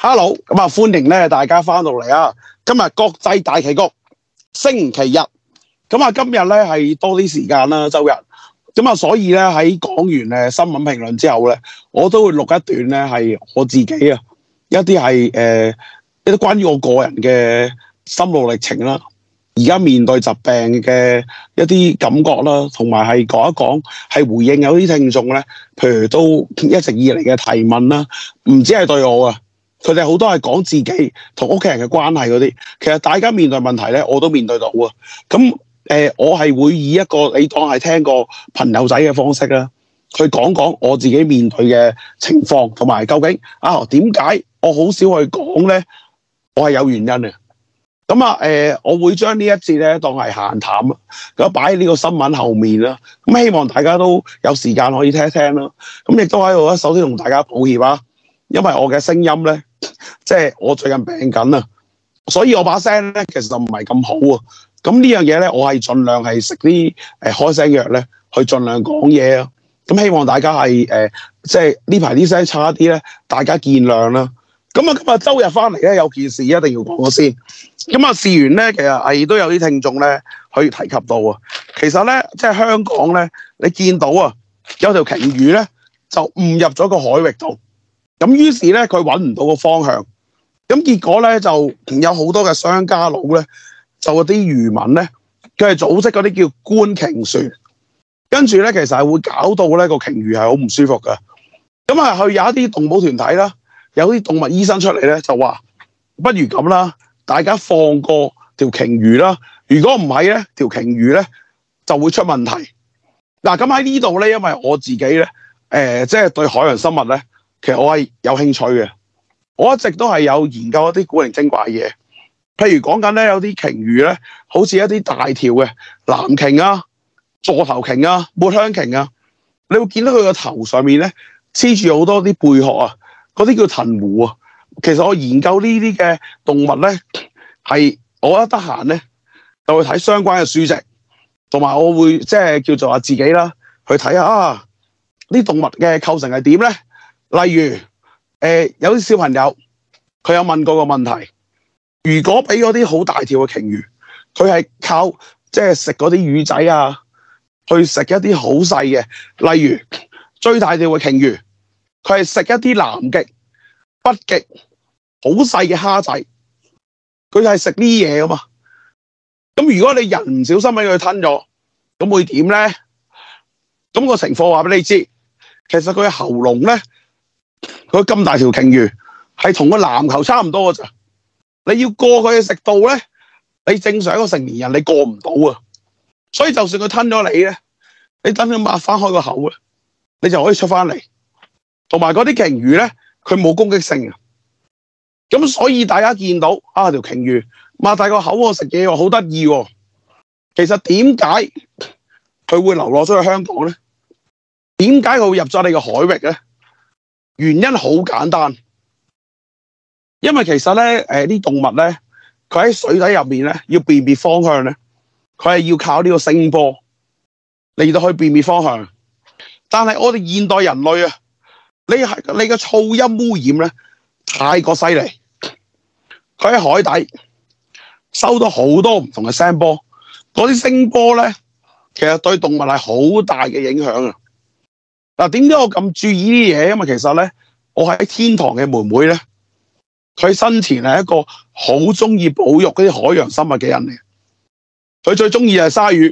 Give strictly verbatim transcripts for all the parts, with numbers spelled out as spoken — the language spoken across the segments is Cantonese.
Hello，咁啊，歡迎咧大家翻到嚟啊！今日國際大棋局星期日，咁啊，今日咧係多啲時間啦，周日，咁啊，所以咧喺講完誒新聞評論之後咧，我都會錄一段咧係我自己啊一啲係誒一啲關於我個人嘅心路歷程啦，而家面對疾病嘅一啲感覺啦，同埋係講一講係回應有啲聽眾咧，譬如都一直以嚟嘅提問啦，唔止係對我啊。佢哋好多係講自己同屋企人嘅關係嗰啲，其實大家面對問題咧，我都面對到啊。咁誒、呃，我係會以一個你當係聽過朋友仔嘅方式啦，去講講我自己面對嘅情況，同埋究竟啊點解我好少去講咧？我係有原因嘅。咁啊誒，我會將呢一節咧當係閒談啊，咁擺喺呢個新聞後面啦。咁希望大家都有時間可以聽一聽啦。咁亦都喺度咧，首先同大家抱歉啊，因為我嘅聲音咧。即係我最近病緊啊，所以我把聲咧其實唔係咁好啊。咁呢樣嘢咧，我係盡量係食啲誒開聲藥咧，去盡量講嘢啊。咁希望大家係誒、呃，即係呢排啲聲差啲咧，大家見諒啦。咁啊，今日周日翻嚟咧，有件事一定要講咗先。咁啊，事緣咧，其實係都有啲聽眾咧可以提及到啊。其實咧，即係香港咧，你見到啊，有條鯨魚咧就誤入咗個海域度。咁於是咧，佢揾唔到個方向，咁結果咧就有好多嘅商家佬咧，就嗰啲漁民咧，佢係組織嗰啲叫觀鯨船，跟住咧其實係會搞到咧個鯨魚係好唔舒服噶。咁啊，去有一啲動保團體啦，有啲動物醫生出嚟咧就話，不如咁啦，大家放過條鯨魚啦。如果唔係咧，條鯨魚咧就會出問題。嗱，咁喺呢度咧，因為我自己咧，誒、呃，即係對海洋生物咧。其實我係有興趣嘅，我一直都係有研究一啲古靈精怪嘢，譬如講緊咧有啲鯨魚咧，好似一啲大條嘅藍鯨啊、座頭鯨啊、抹香鯨啊，你會見到佢個頭上面咧黐住好多啲貝殼啊，嗰啲叫藤壺啊。其實我研究呢啲嘅動物咧，係我一得閒咧就會睇相關嘅書籍，同埋我會即係叫做話自己啦去睇下啊，呢動物嘅構成係點咧？例如，誒、呃、有啲小朋友佢有問過個問題，如果俾嗰啲好大條嘅鯨魚，佢係靠即係食嗰啲魚仔啊，去食一啲好細嘅，例如最大條嘅鯨魚，佢係食一啲南極、北極好細嘅蝦仔，佢係食呢啲嘢噶嘛。咁如果你人唔小心俾佢吞咗，咁會點咧？咁、個情況話俾你知，其實佢嘅喉嚨咧。佢咁大條鯨魚係同個籃球差唔多嘅咋，你要過佢嘅食道咧，你正常一個成年人你過唔到啊。所以就算佢吞咗你咧，你等佢擘翻開個口咧，你就可以出翻嚟。同埋嗰啲鯨魚咧，佢冇攻擊性嘅。咁所以大家見到啊條鯨魚擘大個口喎食嘢喎，好得意喎。其實點解佢會流落咗去香港咧？點解佢會入咗你個海域咧？原因好簡單，因為其實咧，誒啲動物咧，佢喺水底入面咧，要辨別方向咧，佢係要靠呢個聲波嚟到去辨別方向。但係我哋現代人類啊，你係你嘅噪音污染咧，太過犀利。佢喺海底收到好多唔同嘅聲波，嗰啲聲波咧，其實對動物係好大嘅影響啊！嗱，點解我咁注意呢啲嘢？因為其實咧，我喺天堂嘅妹妹咧，佢生前係一個好中意保育嗰啲海洋生物嘅人嚟。佢最中意就係鯊魚。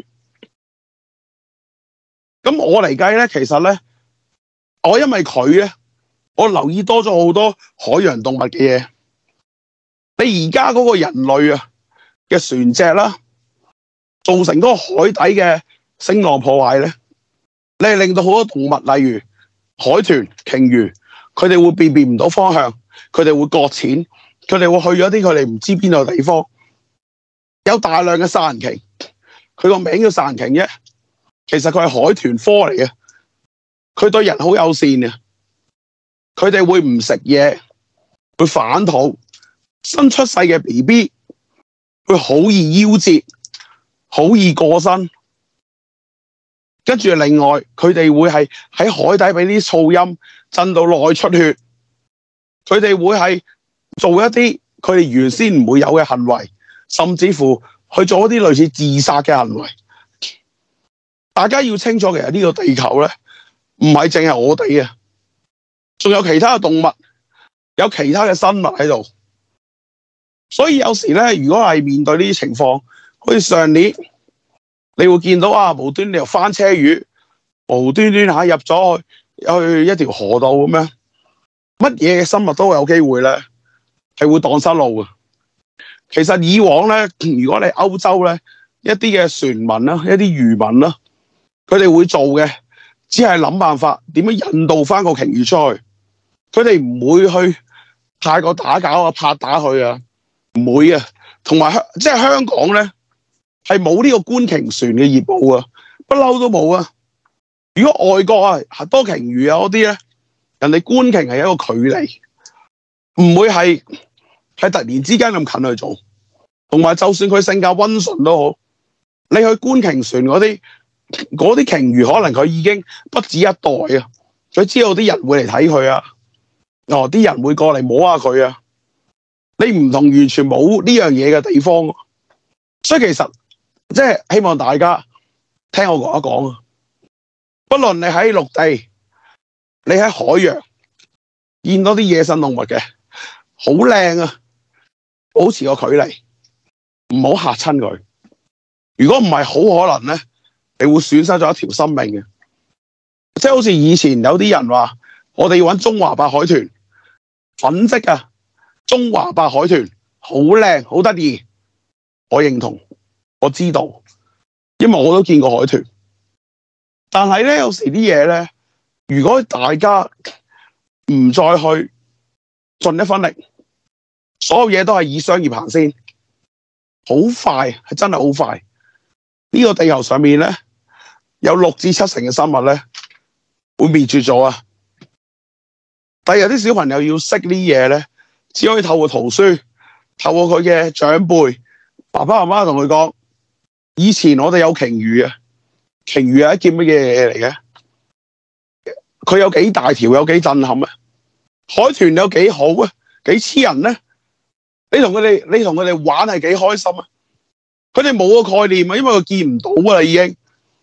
咁我嚟計咧，其實咧，我因為佢咧，我留意多咗好多海洋動物嘅嘢。你而家嗰個人類啊嘅船隻啦，造成嗰個海底嘅聲浪破壞咧。你係令到好多動物，例如海豚、鯨魚，佢哋會辨別唔到方向，佢哋會擱淺，佢哋會去咗啲佢哋唔知邊度嘅地方。有大量嘅殺人鯨，佢個名叫殺人鯨啫，其實佢係海豚科嚟嘅。佢對人好友善嘅，佢哋會唔食嘢，會反肚，新出世嘅 B B 會好易夭折，好易過身。跟住另外，佢哋會係喺海底俾啲噪音震到內出血，佢哋會係做一啲佢哋原先唔會有嘅行為，甚至乎去做一啲類似自殺嘅行為。大家要清楚，其實呢個地球咧，唔係淨係我哋啊，仲有其他嘅動物，有其他嘅生物喺度。所以有時咧，如果係面對呢啲情況，好似上年，你會見到啊，無端端又翻車魚，無端端嚇入咗去去一條河道咁樣，乜嘢嘅生物都有機會咧，係會蕩失路嘅。其實以往咧，如果你歐洲咧一啲嘅船民啦，一啲漁民啦，佢哋會做嘅，只係諗辦法點樣引導翻個鯨魚出去。佢哋唔會去太過打攪啊、拍打佢啊，唔會啊。同埋香即係香港咧，係冇呢個觀鯨船嘅業務啊，不嬲都冇啊。如果外國啊多鯨魚啊嗰啲咧，人哋觀鯨係一個距離，唔會係係突然之間咁近去做。同埋就算佢性格溫順都好，你去觀鯨船嗰啲嗰啲鯨魚，可能佢已經不止一代啊。佢知道啲人會嚟睇佢啊，哦，啲人會過嚟摸下佢啊。你唔同完全冇呢樣嘢嘅地方，所以其實即係希望大家聽我講一講啊。不論你喺陸地，你喺海洋見到啲野生動物嘅，好靚啊，保持個距離，唔好嚇親佢。如果唔係，好可能咧，你會損失咗一條生命嘅。即係好似以前有啲人話，我哋要揾中華白海豚，粉色啊，中華白海豚好靚，好得意。我認同，我知道，因為我都見過海豚。但係咧，有時啲嘢咧，如果大家唔再去盡一分力，所有嘢都係以商業行先，好快，係真係好快。呢個地球上面咧，有六至七成嘅生物咧會滅絕咗啊！第日啲小朋友要識呢啲嘢咧，只可以透過圖書，透過佢嘅長輩，爸爸媽媽同佢講，以前我哋有鯨魚啊。鯨魚係一件乜嘢嘢嚟嘅？佢有幾大條，有幾震撼啊！海豚有幾好啊？幾黐人咧？你同佢哋，你同佢哋玩係幾開心啊？佢哋冇個概念啊，因為佢見唔到啊，已經。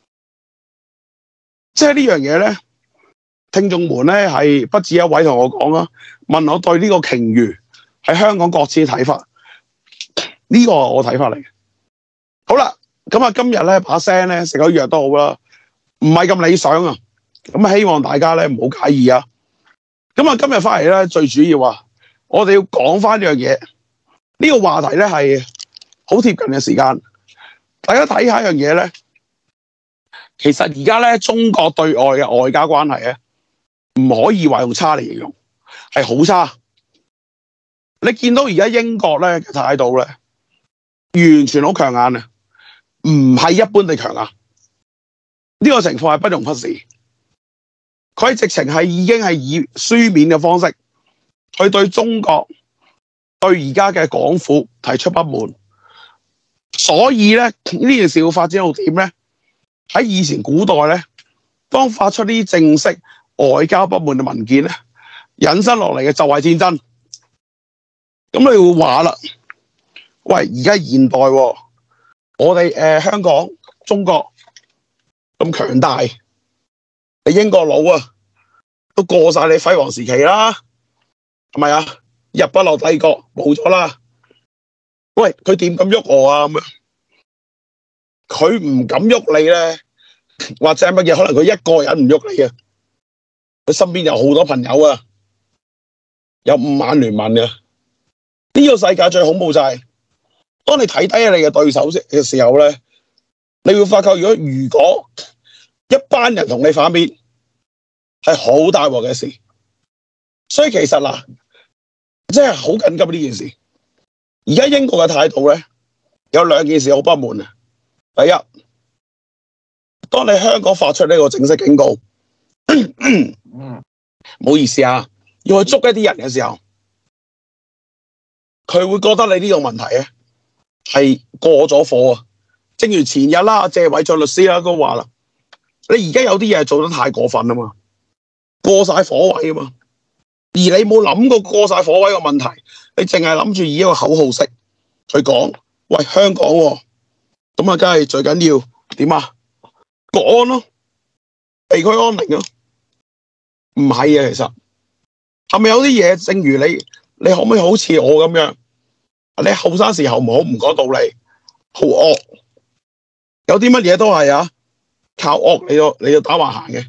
即係呢樣嘢咧，聽眾們咧係不止一位同我講啊，問我對呢個鯨魚喺香港各自嘅睇法。呢個係我睇法嚟嘅。好啦。咁啊，今日咧把聲咧食咗藥都好啦，唔係咁理想啊。咁希望大家咧唔好介意啊。咁啊，今日翻嚟咧最主要啊，我哋要講翻呢樣嘢。呢個話題咧係好貼近嘅時間。大家睇下一樣嘢咧，其實而家咧中國對外嘅外交關係咧，唔可以話用差嚟形容，係好差。你見到而家英國咧嘅態度咧，完全好強硬啊！唔係一般地強硬，呢個情況係不容忽視。佢直情係已經係以書面嘅方式去對中國對而家嘅港府提出不滿。所以咧呢件事會發展到點咧？喺以前古代咧，當發出呢啲正式外交不滿嘅文件咧，引申落嚟嘅就係戰爭。咁你會話啦，喂，而家現代喎。我哋誒、呃、香港、中國咁強大，你英國佬啊都過晒你輝煌時期啦，係咪啊？日不落帝國冇咗啦。喂，佢點敢喐我啊？咁樣佢唔敢喐你咧，或者係乜嘢？可能佢一個人唔喐你啊，佢身邊有好多朋友啊，有五眼聯盟啊。呢、這個世界最恐怖就係、是。當你睇低你嘅對手嘅時候咧，你會發覺如果如果一班人同你反面，係好大鑊嘅事。所以其實嗱，即係好緊急呢件事。而家英國嘅態度咧，有兩件事好不滿啊。第一，當你香港發出呢個正式警告，唔好意思啊，要去捉一啲人嘅時候，佢會覺得你呢個問題咧，係過咗火啊！正如前日啦，謝偉俊律師啦都話啦，你而家有啲嘢做得太過分啊嘛，過晒火位啊嘛。 而你冇諗過過晒火位嘅問題，你淨係諗住以一個口號式去講，喂香港喎，咁啊，梗係最緊要點啊？國安咯，地區安寧咯，唔係啊，其實係咪有啲嘢？正如你，你可唔可以好似我咁樣？你後生時候唔好唔講道理，好惡，有啲乜嘢都係啊，靠惡你要你要打橫行嘅，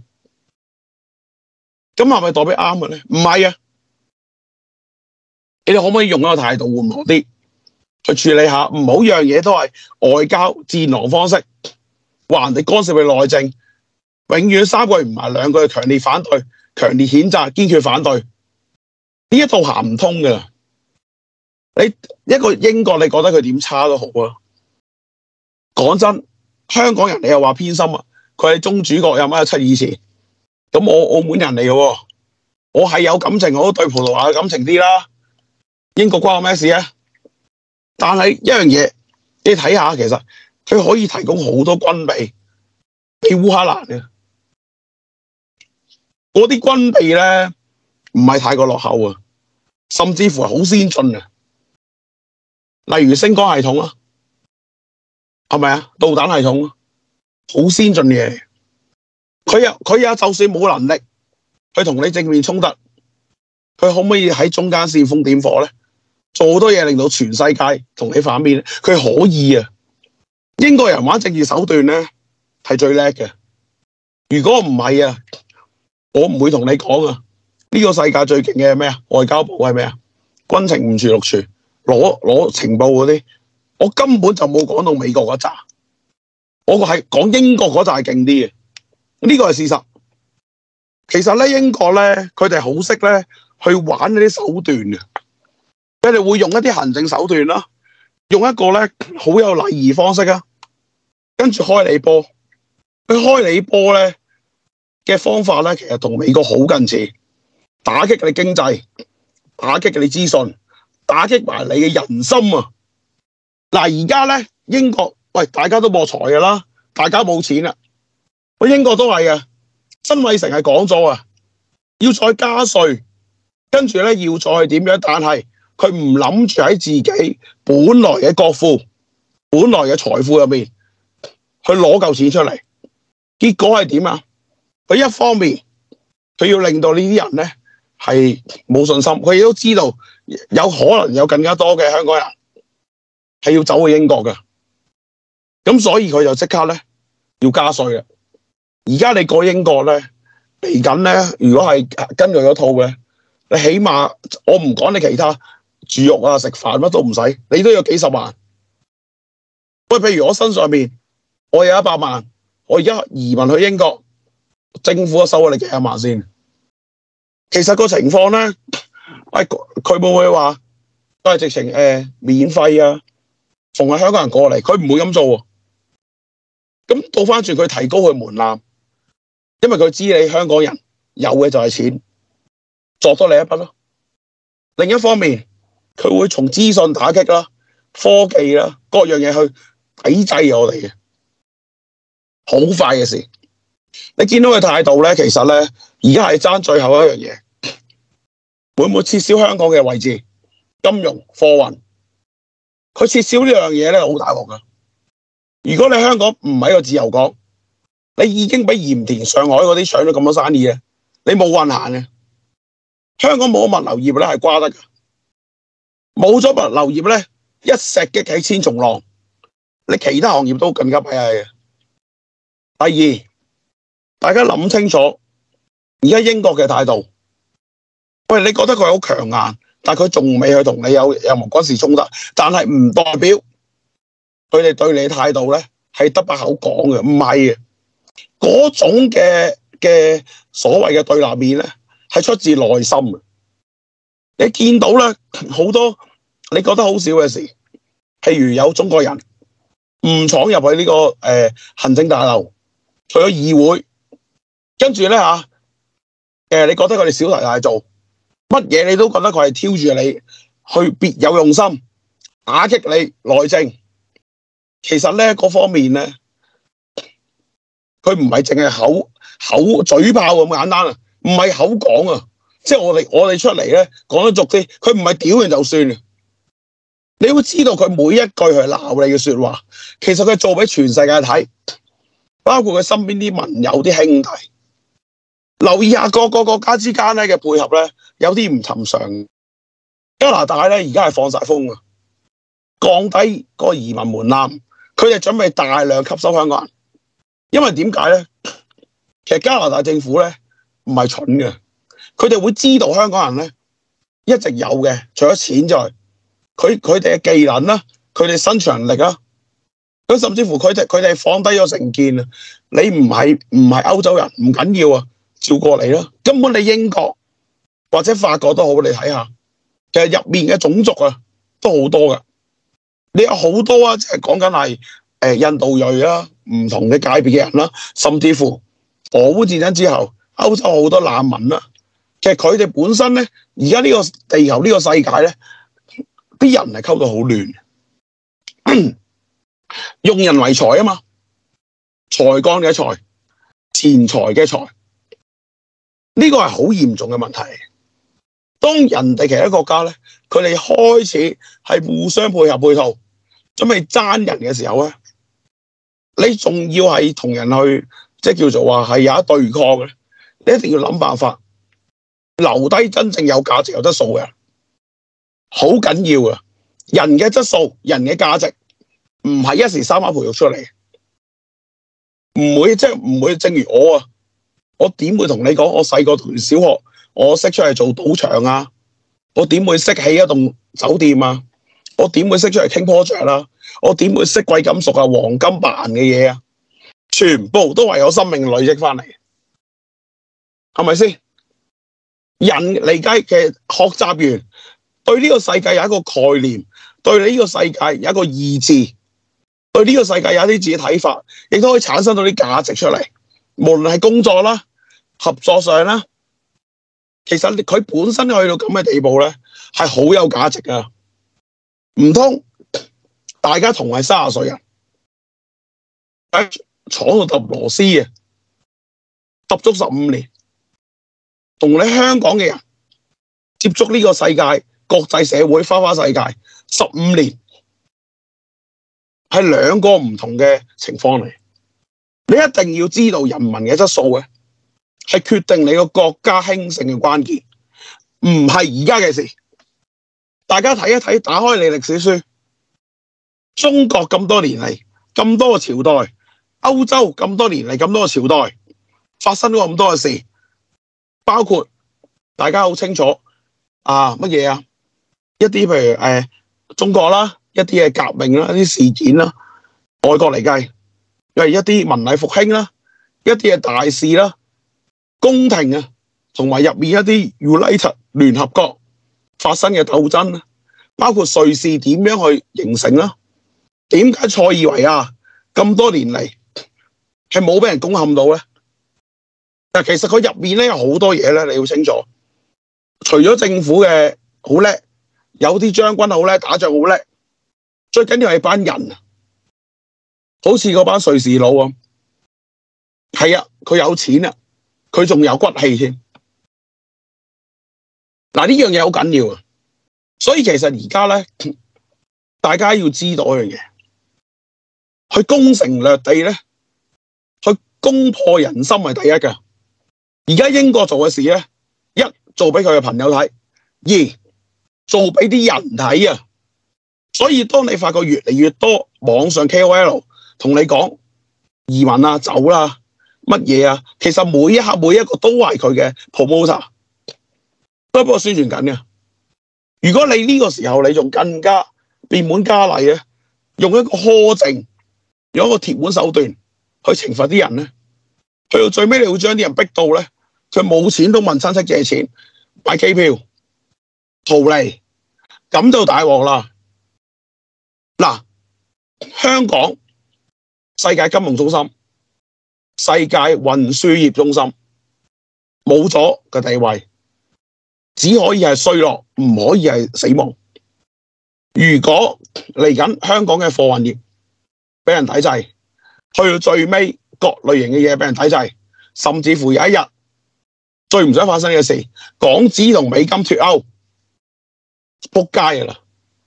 咁係咪代表啱嘅咧？唔係啊，你哋可唔可以用一個態度緩和啲去處理下？唔好樣嘢都係外交戰狼方式，話人哋干涉佢內政，永遠三句唔係兩句，強烈反對、強烈譴責、堅決反對，呢一套行唔通㗎。你一個英國，你覺得佢點差都好啊。講真，香港人你又話偏心啊，佢係宗主國有乜七以前？咁我澳門人嚟嘅喎，我係有感情，我都對葡萄牙嘅感情啲啦。英國關我咩事啊？但係一樣嘢，你睇下，其實佢可以提供好多軍備俾烏克蘭嘅，嗰啲軍備咧唔係太過落後啊，甚至乎係好先進啊。例如星光系統啊，係咪啊？導彈系統啊，好先進嘅嘢。佢又佢又就算冇能力去同你正面衝突，佢可唔可以喺中間煽風點火咧？做好多嘢令到全世界同你反面咧？佢可以啊！英國人玩政治手段咧係最叻嘅。如果唔係啊，我唔會同你講啊。呢個世界最勁嘅係咩啊？外交部係咩啊？軍情五處六處。攞攞情報嗰啲，我根本就冇講到美國嗰紮，我個係講英國嗰紮係勁啲嘅，呢個係事實。其實咧，英國咧，佢哋好識咧去玩嗰啲手段嘅，佢哋會用一啲行政手段啦，用一個咧好有禮儀方式啊，跟住開你波。佢開你波咧嘅方法咧，其實同美國好近似，打擊你經濟，打擊你資訊。打擊埋你嘅人心啊！嗱，而家咧英國，喂，大家都破財噶啦，大家冇錢啦。喂，英國都係啊，辛偉誠係講咗啊，要再加稅，跟住咧要再點樣？但係佢唔諗住喺自己本來嘅國庫、本來嘅財富入面去攞嚿錢出嚟，結果係點啊？佢一方面佢要令到呢啲人咧係冇信心，佢亦都知道。有可能有更加多嘅香港人係要走去英國嘅，咁所以佢就即刻咧要加稅啦。而家你過英國咧嚟緊咧，如果係根據嗰套嘅，你起碼我唔講你其他住屋啊、食飯乜都唔使，你都有幾十萬。喂，譬如我身上面我有一百萬，我而家移民去英國，政府收咗你幾廿萬先。其實個情況咧。喂，佢會唔會話都係直情誒、呃、免費啊？逢係香港人過嚟，佢唔會咁做喎。咁倒翻轉，佢提高佢門檻，因為佢知你香港人有嘅就係錢，作多你一筆咯。另一方面，佢會從資訊打擊啦、科技啦各樣嘢去抵制我哋嘅，好快嘅事。你見到佢態度咧，其實咧而家係爭最後一樣嘢。會唔會撤銷香港嘅位置？金融、貨運，佢撤銷呢樣嘢咧，好大鑊噶。如果你香港唔係一個自由港，你已經俾鹽田、上海嗰啲搶咗咁多生意咧，你冇運行嘅。香港冇物流業咧係瓜得噶，冇咗物流業咧，一石激起千重浪，你其他行業都更加弊嘅。第二，大家諗清楚，而家英國嘅態度。喂，你覺得佢好強硬，但係佢仲未去同你有任何軍事衝突，但係唔代表佢哋對你嘅態度咧係得把口講嘅，唔係嘅。嗰種嘅嘅所謂嘅對立面咧，係出自內心嘅。你見到咧好多你覺得好少嘅事，譬如有中國人誤闖入去呢、這個誒、呃、行政大樓，去咗議會，跟住咧吓誒，你覺得佢哋小題大做？乜嘢你都覺得佢係挑住你去別有用心打擊你內政，其實咧嗰方面咧，佢唔係淨係口口嘴炮咁簡單啊，唔係口講啊， 即係我哋我哋出嚟咧講得俗啲，佢唔係屌人就算嘅。你會知道佢每一句係鬧你嘅說話，其實佢做俾全世界睇，包括佢身邊啲盟友、啲兄弟。留意下各個國家之間咧嘅配合咧，有啲唔尋常。加拿大咧而家係放晒風啊，降低個移民門檻，佢哋準備大量吸收香港人。因為點解咧？其實加拿大政府咧唔係蠢嘅，佢哋會知道香港人咧一直有嘅，除咗錢之外，佢佢哋嘅技能啦，佢哋生存能力啦，咁甚至乎佢哋佢哋放低咗成見啊！你唔係唔係歐洲人唔緊要啊，照過嚟啦。根本你英國或者法國都好，你睇下，其實入面嘅種族啊都好多噶。你有好多啊，即係講緊係誒印度裔啦，唔同嘅界別嘅人啦，甚至乎俄烏戰爭之後，歐洲好多難民啦。其實佢哋本身咧，而家呢個地球呢個世界咧，啲人係溝到好亂，用人為財啊嘛，才幹嘅才，錢財嘅財，呢個係好嚴重嘅問題。當人哋其他國家咧，佢哋開始係互相配合配套，準備爭人嘅時候咧，你仲要係同人去，即係叫做話係有一對抗嘅，你一定要諗辦法留低真正有價值、有質素嘅人，好緊要啊！人嘅質素、人嘅價值，唔係一時三刻培育出嚟，唔會即係唔會。正如我啊，我點會同你講？我細個讀完小學，我識出嚟做賭場啊！我點會識起一棟酒店啊？我點會識出嚟傾 project 啊？我點會識貴金屬啊、黃金白銀嘅嘢啊？全部都係有生命累積翻嚟，係咪先？人嚟計嘅學習完，對呢個世界有一個概念，對呢個世界有一個意志，對呢個世界有一啲自己睇法，亦都可以產生到啲價值出嚟。無論係工作啦、合作上啦，其實佢本身去到咁嘅地步咧，係好有價值噶。唔通大家同係三十歲人喺廠度揼螺絲嘅，揼足十五年，同你香港嘅人接觸呢個世界、國際社會、花花世界十五年，係兩個唔同嘅情況嚟。你一定要知道人民嘅質素嘅，係決定你個國家興盛嘅關鍵，唔係而家嘅事。大家睇一睇，打開你歷史書，中國咁多年嚟，咁多個朝代，歐洲咁多年嚟，咁多個朝代，發生咗咁多嘅事，包括大家好清楚啊乜嘢啊？一啲譬如誒、呃、中國啦，一啲嘅革命啦，一啲事件啦，外國嚟計，又係一啲文藝復興啦，一啲嘅大事啦，宮廷啊，同埋入面一啲 United 聯合國發生嘅鬥爭啦，包括瑞士點樣去形成啦？點解塞爾維亞咁多年嚟係冇俾人攻陷到咧？但其實佢入面咧有好多嘢咧，你要清楚。除咗政府嘅好叻，有啲將軍好叻，打仗好叻，最緊要係班人啊！好似嗰班瑞士佬啊，係啊，佢有錢啊，佢仲有骨氣添。嗱，呢樣嘢好緊要啊！所以其實而家咧，大家要知道一樣嘢，去攻城略地咧，去攻破人心係第一㗎。而家英國做嘅事咧，一做俾佢嘅朋友睇，二做俾啲人睇啊！所以當你發覺越嚟越多網上 K O L 同你講移民啊、走啦、乜嘢啊，其實每一刻每一個都係佢嘅 promoter， 都係幫我宣傳緊嘅。如果你呢個時候你仲更加變本加厲咧，用一個苛政，用一個鐵腕手段去懲罰啲人咧，去到最尾你會將啲人逼到咧，佢冇錢都問親戚借錢買機票逃離，咁就大鑊啦！嗱，香港世界金融中心、世界運輸業中心冇咗個地位，只可以係衰落，唔可以係死亡。如果嚟緊香港嘅貨運業俾人抵制，去到最尾各類型嘅嘢俾人抵制，甚至乎有一日最唔想發生嘅事，港紙同美金脫鈎，仆街㗎啦！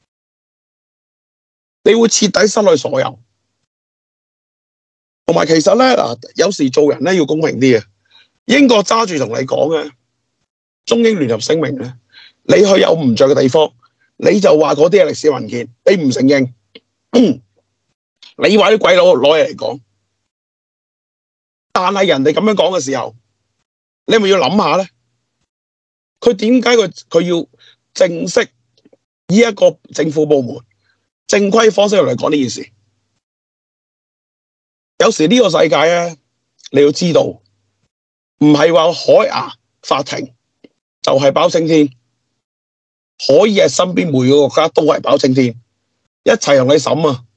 你會徹底失去所有。同埋其實咧嗱，有時做人咧要公平啲嘅。英國揸住同你講嘅中英聯合聲明咧，你去有唔着嘅地方，你就話嗰啲係歷史文件，你唔承認，你話啲鬼佬攞嘢嚟講。但係人哋咁樣講嘅時候，你咪要諗下咧，佢點解佢佢要正式以一個政府部門正規方式嚟講呢件事？有時呢個世界咧，你要知道，唔係話海牙法庭就係包青天，可以係身邊每個國家都係包青天，一齊同你審啊！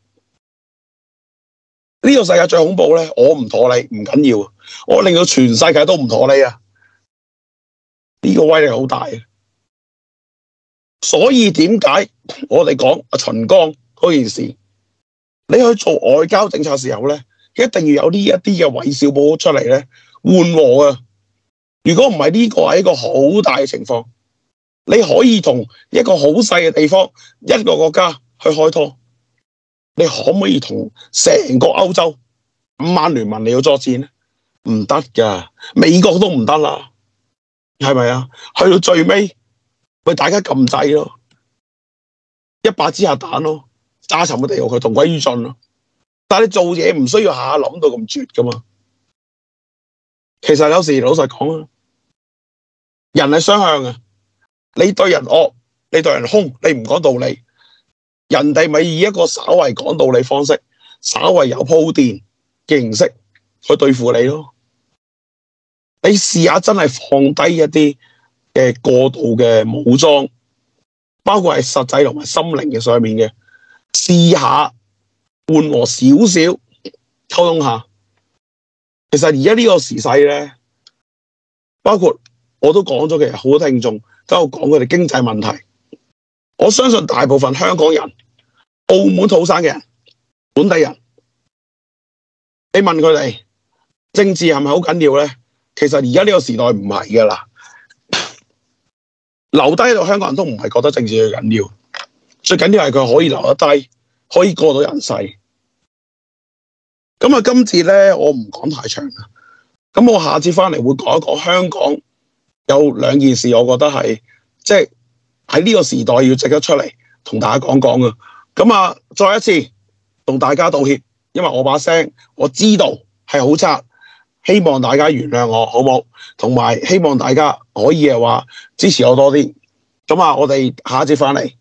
呢個世界最恐怖咧，我唔妥你唔緊要，我令到全世界都唔妥你啊！呢個威力好大嘅，所以點解我哋講阿秦剛嗰件事，你去做外交政策嘅時候咧，一定要有呢一啲嘅韋小寶出嚟咧緩和啊！如果唔係，呢個係一個好大嘅情況，你可以同一個好細嘅地方一個國家去開拖。你可唔可以同成個歐洲五萬聯盟嚟到作戰咧？唔得噶，美國都唔得啦，係咪啊？去到最尾，咪大家撳掣咯，一把之下彈咯，炸沉嘅地獄佢同歸於盡咯。但係你做嘢唔需要下下諗到咁絕噶嘛。其實有時老實講啊，人係雙向嘅，你對人惡，你對人兇，你唔講道理。人哋咪以一個稍為講道理方式，稍為有鋪墊嘅形式去對付你咯。你試下真係放低一啲嘅過度嘅武裝，包括係實際同埋心靈嘅上面嘅，試下緩和少少溝通下。其實而家呢個時勢咧，包括我都講咗，其實好多聽眾都有講佢哋經濟問題。我相信大部分香港人、澳門土生嘅人、本地人，你問佢哋政治係咪好緊要咧？其實而家呢個時代唔係噶啦，留低喺度香港人都唔係覺得政治最緊要，最緊要係佢可以留得低，可以過到人世。咁啊，今次咧我唔講太長啦，咁我下次翻嚟會講一講香港有兩件事，我覺得係即係。喺呢個時代要值得出嚟同大家講講嘅，咁啊，再一次同大家道歉，因為我把聲我知道係好差，希望大家原諒我，好冇？同埋希望大家可以係話支持我多啲，咁啊，我哋下一節翻嚟